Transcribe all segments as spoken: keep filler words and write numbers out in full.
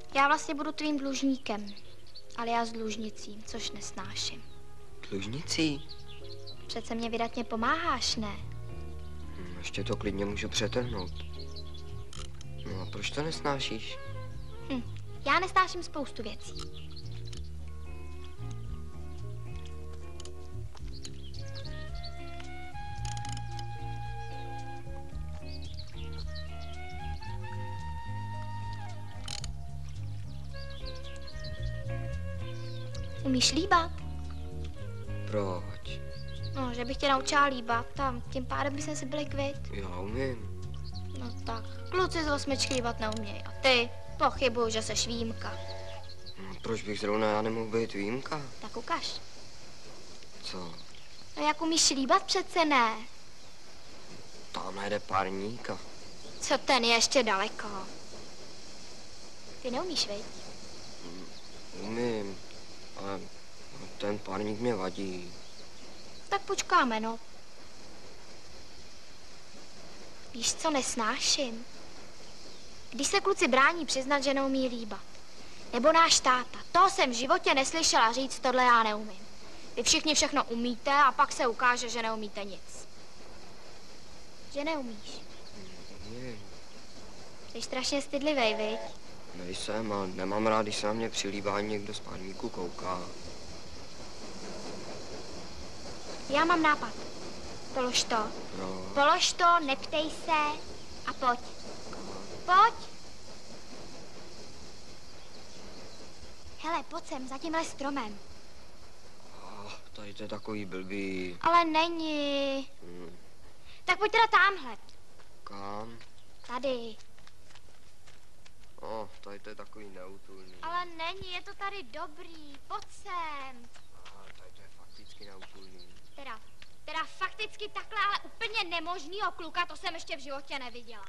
Já vlastně budu tvým dlužníkem, ale já s dlužnicí, což nesnáším. Dlužnicí? Přece mě vydatně pomáháš, ne? Hm, ještě to klidně můžu přetrhnout. No a proč to nesnášíš? Hm, já nesnáším spoustu věcí. Umíš líbat? Proč? No, že bych tě naučila líbat a tím pádem bychom si byli kvit. Já umím. No tak, kluci z osmičky líbat neumějí. A ty, pochybuju, že seš výjimka. No, proč bych zrovna já nemohl být výjimka? Tak ukaž. Co? No jak umíš líbat, přece ne. Tamhle jde párníka. Co ten je ještě daleko? Ty neumíš, viď? Umím, ale ten párník mě vadí. Tak počkáme, no. Víš, co nesnáším? Když se kluci brání přiznat, že neumí líbat. Nebo náš táta. Toho jsem v životě neslyšela říct, tohle já neumím. Vy všichni všechno umíte a pak se ukáže, že neumíte nic. Že neumíš. Umím. Jsi strašně stydlivej, viď? Nejsem, ale nemám rád, když se na mě při líbání někdo z párníku kouká. Já mám nápad. Polož to. No. Polož to, neptej se a pojď. Pojď. Hele, pojď sem, za tímhle stromem. Oh, tady to je takový blbý. Ale není. Hmm. Tak pojď teda tamhle. Kam? Tady. Oh, tady to je takový neutulný. Ale není, je to tady dobrý. Pojď sem. Ah, tady to je fakticky neutulný. Teda, teda fakticky takhle, ale úplně nemožnýho kluka, to jsem ještě v životě neviděla.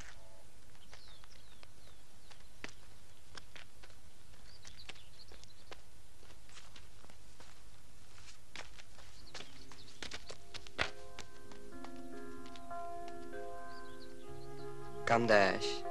Kam jdeš?